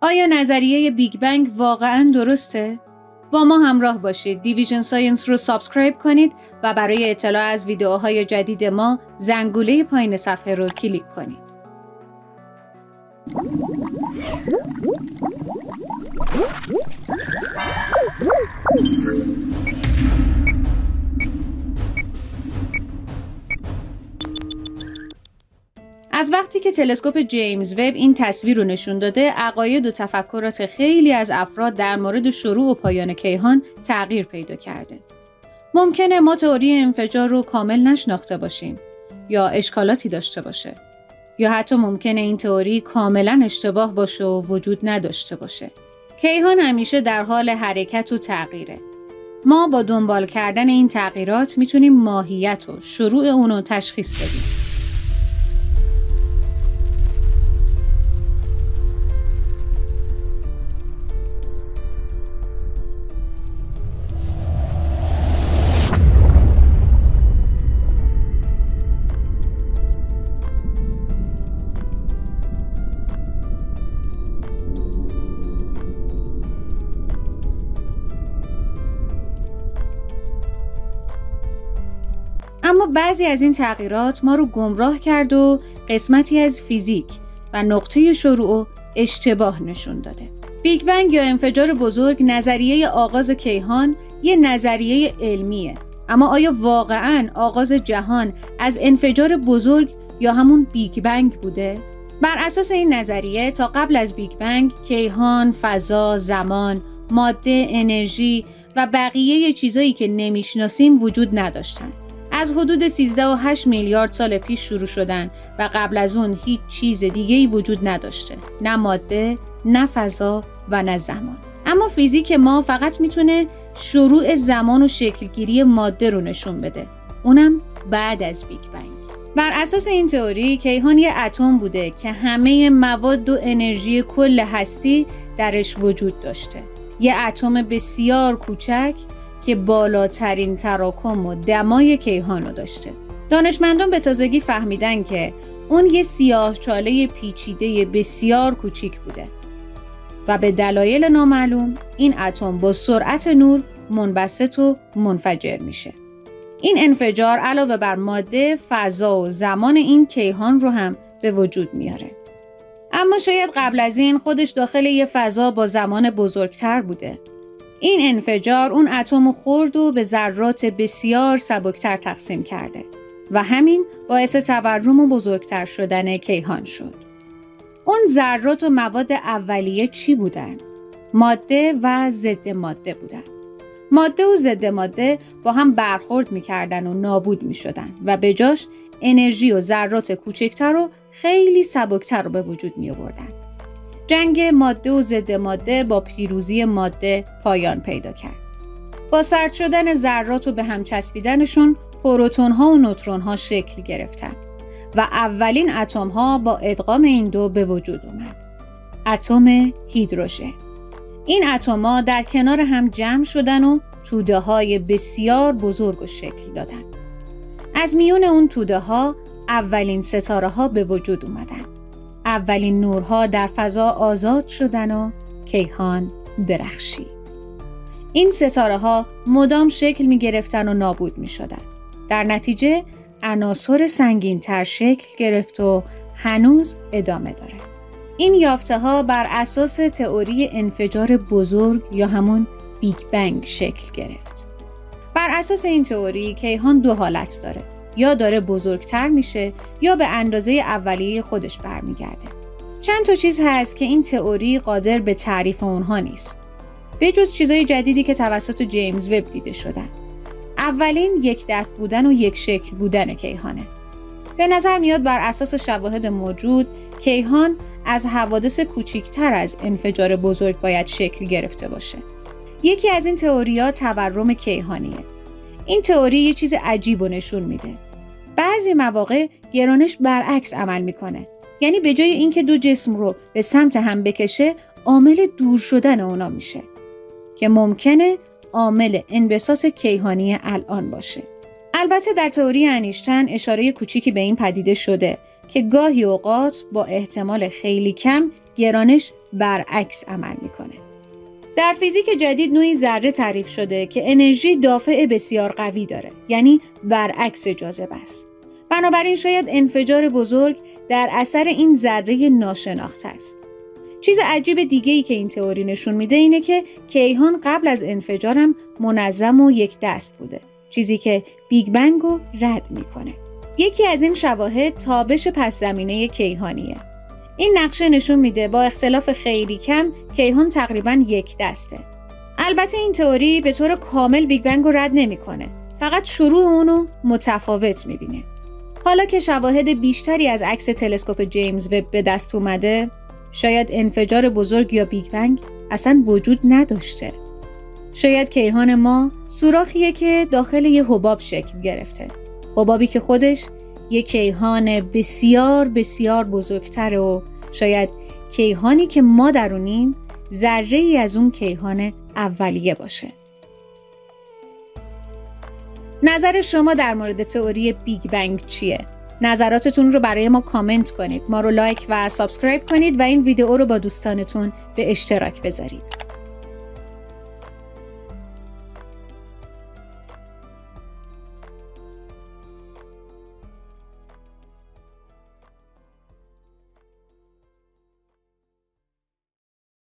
آیا نظریه بیگ بنگ واقعاً درسته؟ با ما همراه باشید. دیویژن ساینس رو سابسکرایب کنید و برای اطلاع از ویدیوهای جدید ما زنگوله پایین صفحه رو کلیک کنید. از وقتی که تلسکوپ جیمز وب این تصویر رو نشون داده، عقاید و تفکرات خیلی از افراد در مورد شروع و پایان کیهان تغییر پیدا کرده. ممکنه ما تئوری انفجار رو کامل نشناخته باشیم یا اشکالاتی داشته باشه، یا حتی ممکنه این تئوری کاملا اشتباه باشه و وجود نداشته باشه. کیهان همیشه در حال حرکت و تغییره. ما با دنبال کردن این تغییرات میتونیم ماهیت و شروع اونو تشخیص بدیم. اما بعضی از این تغییرات ما رو گمراه کرد و قسمتی از فیزیک و نقطه شروع اشتباه نشون داده. بیگ بنگ یا انفجار بزرگ نظریه آغاز کیهان یه نظریه علمیه. اما آیا واقعاً آغاز جهان از انفجار بزرگ یا همون بیگ بنگ بوده؟ بر اساس این نظریه تا قبل از بیگ بنگ کیهان، فضا، زمان، ماده، انرژی و بقیه چیزایی که نمیشناسیم وجود نداشتن. از حدود 13.8 میلیارد سال پیش شروع شدن و قبل از اون هیچ چیز دیگه‌ای وجود نداشته. نه ماده، نه فضا و نه زمان. اما فیزیک ما فقط میتونه شروع زمان و شکلگیری ماده رو نشون بده. اونم بعد از بیگ بنگ. بر اساس این تئوری کیهان یه اتم بوده که همه مواد و انرژی کل هستی درش وجود داشته. یه اتم بسیار کوچک که بالاترین تراکم و دمای کیهان رو داشته. دانشمندان به تازگی فهمیدن که اون یه سیاهچاله پیچیده بسیار کوچیک بوده و به دلایل نامعلوم این اتم با سرعت نور منبسط و منفجر میشه. این انفجار علاوه بر ماده، فضا و زمان این کیهان رو هم به وجود میاره. اما شاید قبل از این خودش داخل یه فضا با زمان بزرگتر بوده. این انفجار اون اتم خورد و به ذرات بسیار سبکتر تقسیم کرده و همین باعث تورم و بزرگتر شدن کیهان شد. اون ذرات و مواد اولیه چی بودن؟ ماده و ضد ماده بودن. ماده و ضد ماده با هم برخورد می‌کردن و نابود می‌شدن و به جاش انرژی و ذرات کوچکتر و خیلی سبکتر رو به وجود می‌آوردن. جنگ ماده و ضد ماده با پیروزی ماده پایان پیدا کرد. با سرد شدن ذرات و به هم چسبیدنشون پروتون‌ها و نوترون‌ها شکل گرفتن و اولین اتم‌ها با ادغام این دو به وجود اومد. اتم هیدروژن. این اتم‌ها در کنار هم جمع شدن و توده‌های بسیار بزرگ و شکل دادن. از میون اون توده‌ها اولین ستاره‌ها به وجود اومدن. اولین نورها در فضا آزاد شدن و کیهان درخشید. این ستاره‌ها مدام شکل می گرفتن و نابود می شدن. در نتیجه عناصر سنگین‌تر شکل گرفت و هنوز ادامه داره. این یافته‌ها بر اساس تئوری انفجار بزرگ یا همون بیگ بنگ شکل گرفت. بر اساس این تئوری کیهان دو حالت داره. یا داره بزرگتر میشه یا به اندازه اولیه خودش برمیگرده. چند تا چیز هست که این تئوری قادر به تعریف اونها نیست. به جز چیزای جدیدی که توسط جیمز وب دیده شدن. اولین یک دست بودن و یک شکل بودن کیهانه. به نظر میاد بر اساس شواهد موجود کیهان از حوادث کوچیکتر از انفجار بزرگ باید شکل گرفته باشه. یکی از این تئوری‌ها تورم کیهانیه. این تئوری یه چیز عجیب و نشون میده. بعضی مواقع گرانش برعکس عمل میکنه. یعنی به جای اینکه دو جسم رو به سمت هم بکشه، عامل دور شدن اونا میشه که ممکنه عامل انبساط کیهانی الان باشه. البته در تئوری انیشتین اشاره کوچیکی به این پدیده شده که گاهی اوقات با احتمال خیلی کم گرانش برعکس عمل میکنه. در فیزیک جدید نوعی ذره تعریف شده که انرژی دافع بسیار قوی داره، یعنی برعکس جاذبه است. بنابراین شاید انفجار بزرگ در اثر این ذره ناشناخته است. چیز عجیب دیگه‌ای که این تئوری نشون میده اینه که کیهان قبل از انفجار هم منظم و یک دست بوده، چیزی که بیگ بنگ رو رد میکنه. یکی از این شواهد تابش پس زمینه کیهانیه. این نقشه نشون میده با اختلاف خیلی کم کیهان تقریباً یک دسته. البته این تئوری به طور کامل بیگ بنگ رو رد نمیکنه، فقط شروع اونو متفاوت میبینه. حالا که شواهد بیشتری از عکس تلسکوپ جیمز وب به دست اومده، شاید انفجار بزرگ یا بیگ بنگ اصلا وجود نداشته. شاید کیهان ما سوراخیه که داخل یه حباب شکل گرفته. حبابی که خودش یه کیهان بسیار بسیار بزرگتره و شاید کیهانی که ما درونیم ذره‌ای از اون کیهان اولیه باشه. نظر شما در مورد تئوری بیگ بنگ چیه؟ نظراتتون رو برای ما کامنت کنید، ما رو لایک و سابسکرایب کنید و این ویدیو رو با دوستانتون به اشتراک بذارید.